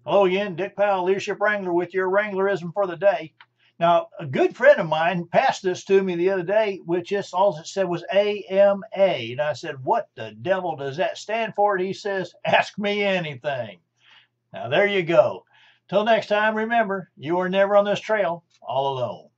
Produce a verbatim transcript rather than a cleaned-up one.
Hello again, Dick Powell, Leadership Wrangler, with your Wranglerism for the day. Now, a good friend of mine passed this to me the other day, which just all it said was A M A. And I said, what the devil does that stand for? And he says, ask me anything. Now, there you go. Till next time, remember, you are never on this trail all alone.